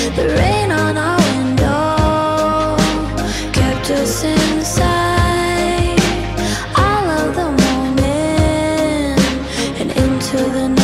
The rain on our window kept us inside all of the morning and into the night.